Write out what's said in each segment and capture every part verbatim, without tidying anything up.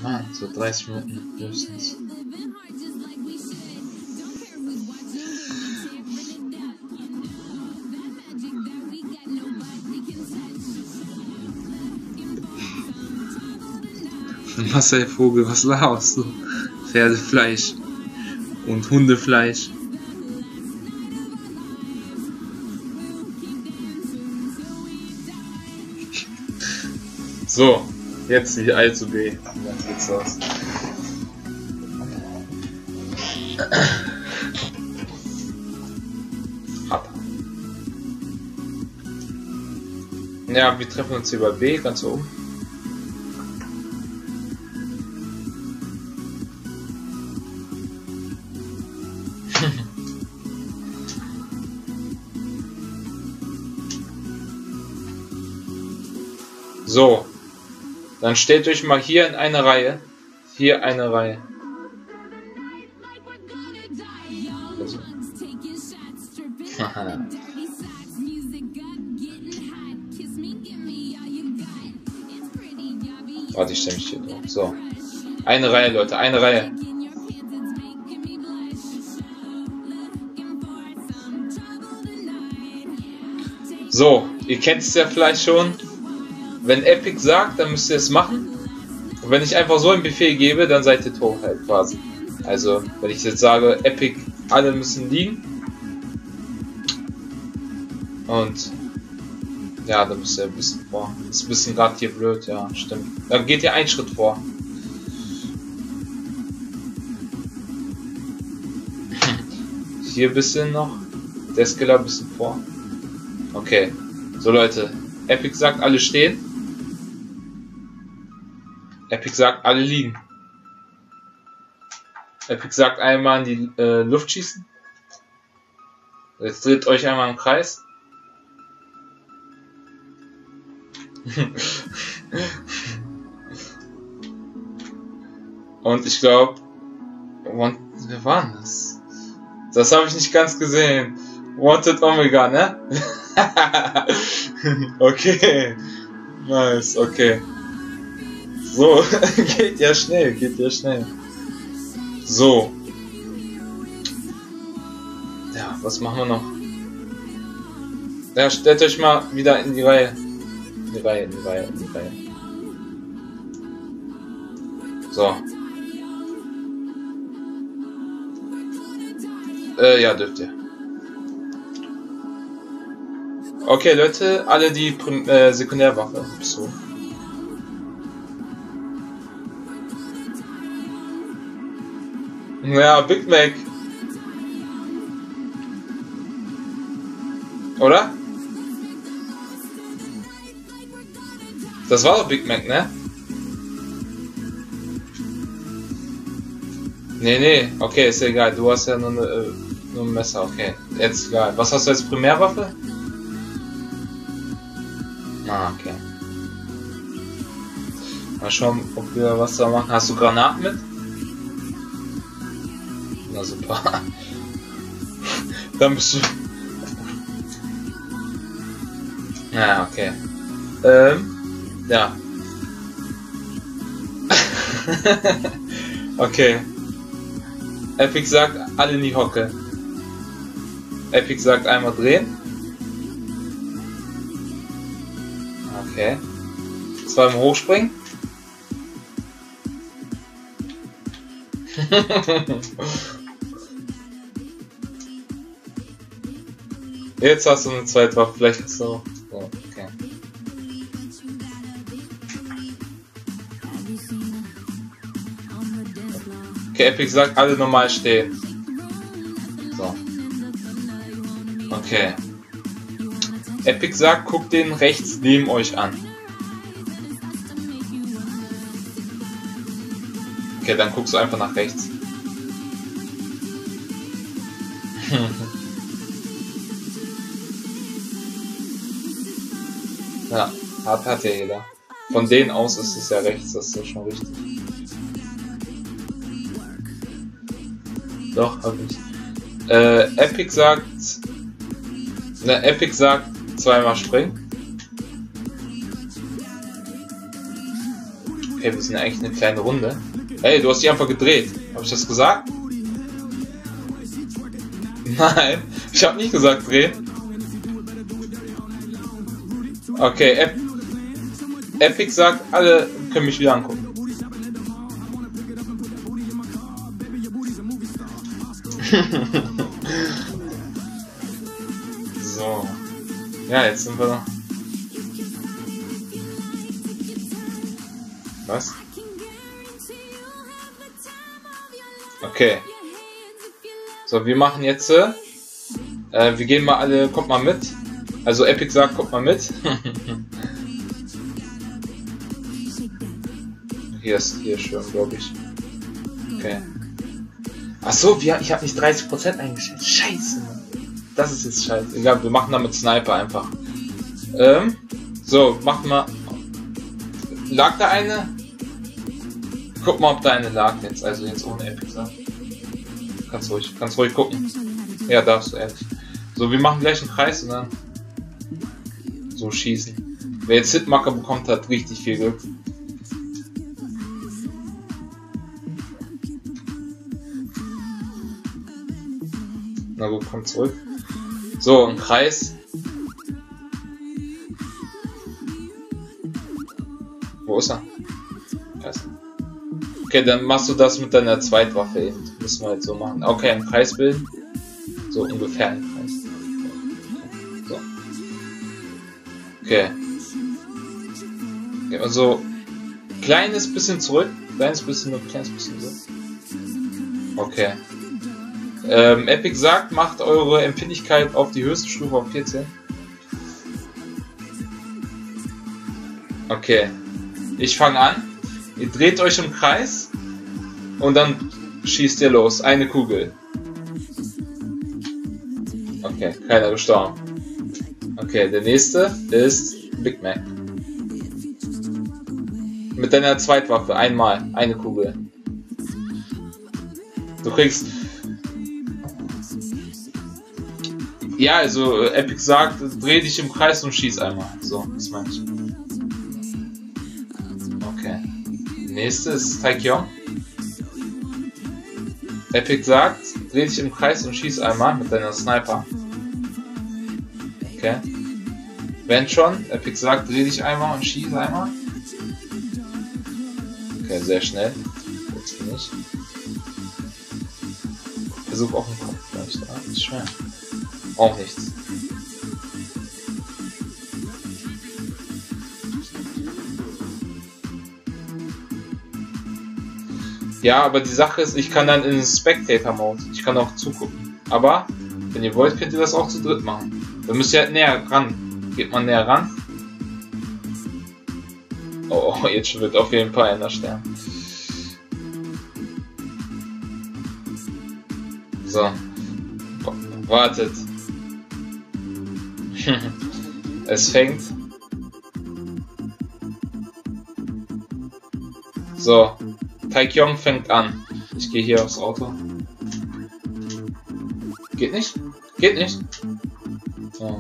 Mann, so dreißig Minuten höchstens. Marcel Vogel, was laberst du? Pferdefleisch und Hundefleisch. So, jetzt nicht allzu weh. Dann geht's los. Ab. Ja, wir treffen uns hier bei B, ganz oben. So, dann stellt euch mal hier in eine Reihe. Hier eine Reihe. Also. Warte, ich stelle mich hier drauf. So. Eine Reihe, Leute, eine Reihe. So, ihr kennt es ja vielleicht schon. Wenn Epic sagt, dann müsst ihr es machen. Und wenn ich einfach so einen Befehl gebe, dann seid ihr tot halt quasi. Also, wenn ich jetzt sage, Epic, alle müssen liegen. Und ja, da müsst ihr ein bisschen vor. Ist ein bisschen gerade hier blöd, ja, stimmt. Dann geht ihr einen Schritt vor. Hier ein bisschen noch. Der Skiller ein bisschen vor. Okay. So Leute, Epic sagt, alle stehen. Epic sagt, alle liegen. Epic sagt, einmal in die äh, Luft schießen. Jetzt dreht euch einmal im Kreis. Und ich glaube, wer war denn das? Das habe ich nicht ganz gesehen. Wanted Omega, ne? Okay. Nice, okay. So, geht ja schnell, geht ja schnell. So. Ja, was machen wir noch? Ja, stellt euch mal wieder in die Reihe. In die Reihe, in die Reihe, in die Reihe. So. Äh, ja, dürft ihr. Okay, Leute, alle die Prim äh, Sekundärwaffe. So. Ja, Big Mac. Oder? Das war doch Big Mac, ne? Nee, nee, okay, ist ja egal. Du hast ja nur, eine, äh, nur ein Messer, okay. Jetzt egal. Was hast du als Primärwaffe? Ah, okay. Mal schauen, ob wir was da machen. Hast du Granaten mit? Na super. Dann bist du... Ja, okay. Ähm, ja. Okay. Epic sagt, alle in die Hocke. Epic sagt, einmal drehen. Okay. Zweimal hochspringen. Jetzt hast du eine zweite Waffe, vielleicht hast du auch. Oh, okay. Okay, Epic sagt, alle normal stehen. So. Okay. Epic sagt, guckt den rechts neben euch an. Okay, dann guckst du einfach nach rechts. Ja, hat, hat ja jeder. Von denen aus ist es ja rechts, das ist ja schon richtig. Doch, hab ich. Äh, Epic sagt... Ne, Epic sagt zweimal springen. Okay, wir sind eigentlich eine kleine Runde. Hey, du hast dich einfach gedreht. Habe ich das gesagt? Nein, ich habe nicht gesagt drehen. Okay, Ep Epic sagt, alle können mich wieder angucken. So. Ja, jetzt sind wir noch. Was? Okay. So, wir machen jetzt. Äh, wir gehen mal alle. Kommt mal mit. Also Epic sagt, kommt mal mit. Hier ist hier schön, glaube ich. Okay. Ach so, wir, ich habe nicht dreißig Prozent eingestellt. Scheiße. Das ist jetzt scheiße. Egal, wir machen damit Sniper einfach. Ähm, so, machen wir. Lag da eine? Guck mal, ob da eine lag jetzt. Also jetzt ohne Epic sagt. Kannst ruhig, kannst ruhig gucken. Ja, darfst du, ehrlich. So, wir machen gleich einen Kreis und dann so schießen. Wer jetzt Hitmarker bekommt, hat richtig viel Glück. Na gut, komm zurück. So, ein Kreis. Wo ist er? Da ist er. Okay, dann machst du das mit deiner Zweitwaffe eben. Müssen wir halt so machen. Okay, einen Kreis bilden. So ungefähr einen Kreis. So. Okay. Also kleines bisschen zurück. Kleines bisschen, nur kleines bisschen so. Okay. Ähm, Epic sagt, macht eure Empfindlichkeit auf die höchste Stufe auf vierzehn. Okay. Ich fange an. Ihr dreht euch im Kreis und dann schießt ihr los. Eine Kugel. Okay, keiner gestorben. Okay, der nächste ist Big Mac. Mit deiner Zweitwaffe einmal eine Kugel. Du kriegst. Ja, also Epic sagt, dreh dich im Kreis und schieß einmal. So, das meine ich. Okay. Nächste ist Taekyong. Epic sagt, dreh dich im Kreis und schieß einmal mit deiner Sniper. Okay. Wenn schon, Epic sagt, dreh dich einmal und schieß einmal. Okay, sehr schnell. Jetzt bin ich. Versuch auch einen Kopf vielleicht. Ah, ist schwer. Auch nichts. Ja, aber die Sache ist, ich kann dann in Spectator-Mode. Ich kann auch zugucken. Aber, wenn ihr wollt, könnt ihr das auch zu dritt machen. Dann müsst ihr halt näher ran. Geht man näher ran. Oh, jetzt wird auf jeden Fall einer sterben. So. Wartet. Es fängt. So. Taekyong fängt an. Ich gehe hier aufs Auto. Geht nicht? Geht nicht? Oh.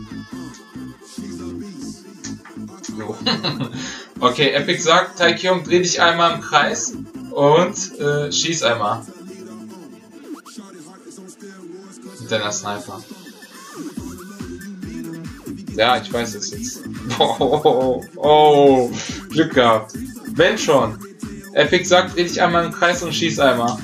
So. Okay, Epic sagt, Taekyong, dreh dich einmal im Kreis und äh, schieß einmal. Mit deiner Sniper. Ja, ich weiß es jetzt. Oh, oh, oh, Glück gehabt. Wenn schon. Epic sagt, dreh dich einmal im Kreis und schieß einmal.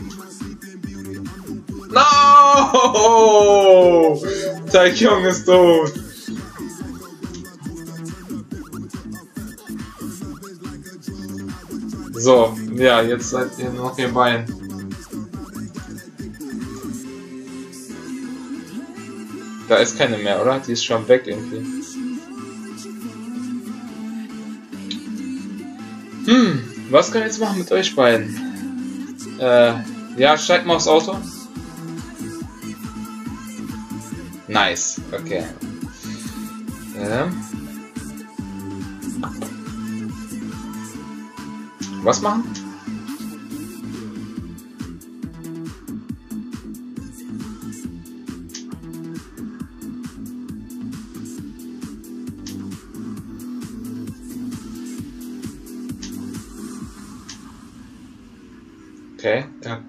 No! Taekyong ist tot. So, ja, jetzt seid ihr noch ihr Bein. Da ist keine mehr, oder? Die ist schon weg irgendwie. Hm, was kann ich jetzt machen mit euch beiden? Äh, ja, steigt mal aufs Auto. Nice, okay. Ähm. Was machen? Okay, ja.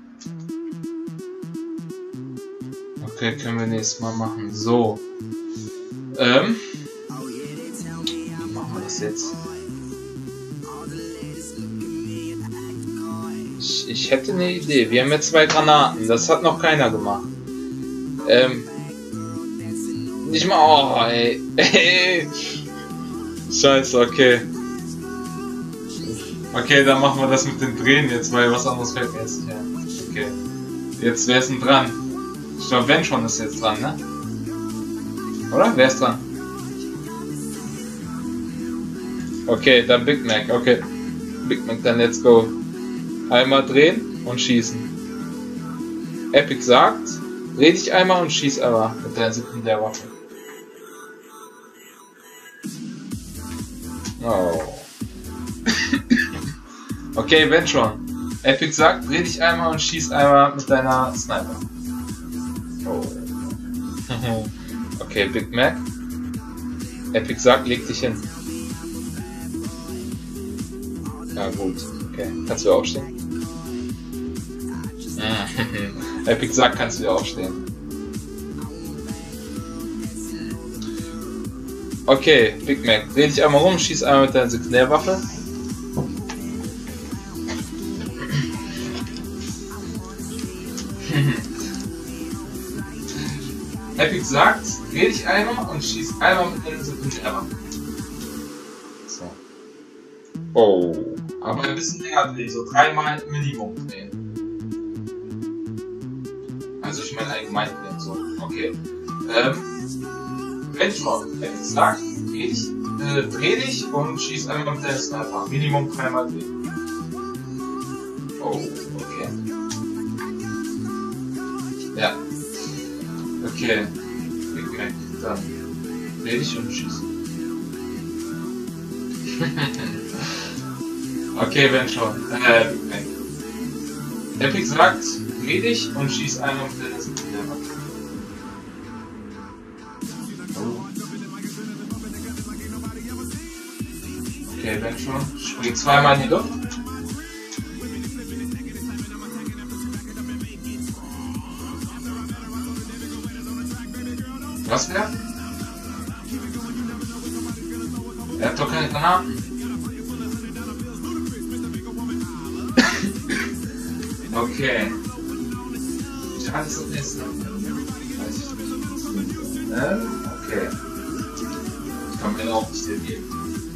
Okay, können wir nächstes Mal machen. So. Ähm. Wie machen wir das jetzt? Ich, ich hätte eine Idee. Wir haben jetzt zwei Granaten. Das hat noch keiner gemacht. Ähm. Nicht mal. Oh, ey. Scheiße, okay. Okay, dann machen wir das mit den Drehen jetzt, weil was anderes fällt mir jetzt nicht ein. Okay. Jetzt, wer ist denn dran? Ich glaube, wenn schon ist jetzt dran, ne? Oder? Wer ist dran? Okay, dann Big Mac. Okay. Big Mac, dann let's go. Einmal drehen und schießen. Epic sagt, dreh dich einmal und schieß einmal mit der Sekundärwaffe. Oh. Okay, wenn schon. Epic sagt, dreh dich einmal und schieß einmal mit deiner Sniper. Oh. Okay, Big Mac. Epic sagt, leg dich hin. Ja gut, okay. Kannst du aufstehen? Epic sagt, kannst du aufstehen. Okay, Big Mac, dreh dich einmal rum, schieß einmal mit deiner Sekundärwaffe. Epic sagt, dreh dich einmal und schieß einmal mit deiner Sekundärwaffe. So. Oh, aber ein bisschen länger drehen, so dreimal Minimum drehen. Also ich meine allgemein drehen, so. Okay. Ähm. Wenn schon, Epic sagt, dreh dich, äh, dreh dich und schieß einmal mit deinem Sniper. Minimum dreimal drehen. Oh, okay. Ja. Okay. Big Mac, dann dreh dich und schieß. Okay, wenn schon. Äh, Big Mac. Epic sagt, dreh dich und schieß einmal mit deiner Sekundärwaffe. Okay, wenn schon. Spring zweimal in die Luft. Was werfen? Er hat doch keine Granaten. Okay. Ich kann es nicht essen. Weiß ich nicht. Ähm, okay. Ich kann mir auch nicht geben.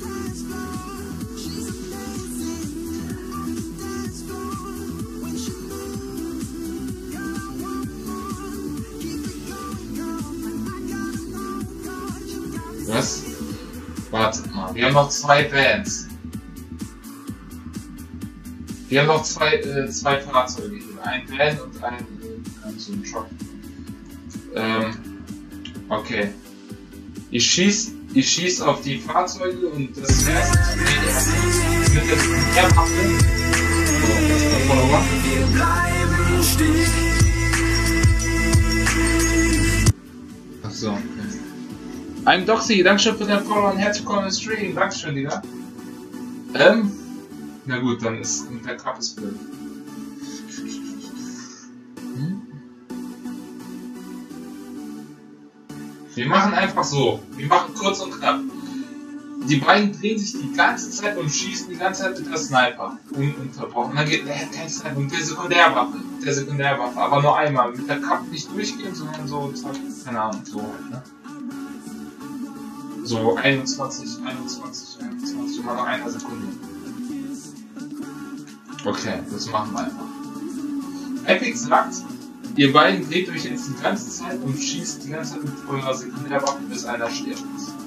Was? Wartet mal, wir haben noch zwei Bands. Wir haben noch zwei, äh, zwei Fahrzeuge hier. Ein Van und ein, äh, so ein Truck. Ähm, okay. Ich schieß, ich schieß auf die Fahrzeuge und das heißt, mit der Sekundärwaffe. So, das ist der Follower. Ach so, okay. I'm Doxy, Dankeschön für den Follow und herzlich willkommen im Stream. Dankeschön, Digga. Ähm, na gut, dann ist der Cup ist blöd. Hm? Wir machen einfach so. Wir machen kurz und knapp. Die beiden drehen sich die ganze Zeit und schießen die ganze Zeit mit der Sniper. Ununterbrochen. Dann geht der kein Sniper mit der Sekundärwaffe. Mit der Sekundärwaffe. Aber nur einmal. Mit der Cup nicht durchgehen, sondern so, keine Ahnung, so halt, ne? So einundzwanzig, einundzwanzig, einundzwanzig, immer noch einer Sekunde. Okay, das machen wir einfach. Epic sagt, ihr beiden dreht euch jetzt die ganze Zeit und schießt die ganze Zeit mit eurer Sekundärwaffe, bis einer stirbt.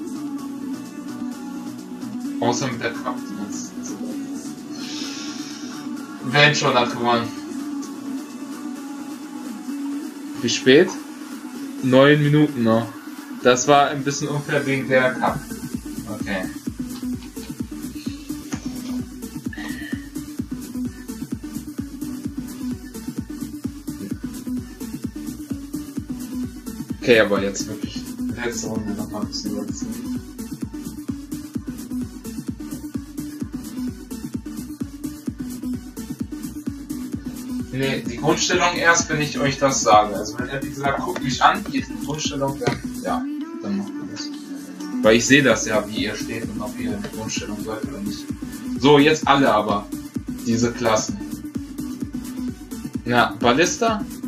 Außer mit der Kraft. Wenn schon, hat gewonnen. Wie spät? Neun Minuten noch. Das war ein bisschen unfair wegen der Cup. Okay. Okay, aber jetzt wirklich letzte Runde noch mal ein bisschen überziehen. Nee, die Grundstellung erst, wenn ich euch das sage. Also wenn Epic sagt, guckt mich an, hier ist die Grundstellung, dann ja, dann macht ihr das. Weil ich sehe das ja, wie ihr steht und ob ihr in der Grundstellung seid oder nicht. So, jetzt alle aber. Diese Klassen. Na, Ballista,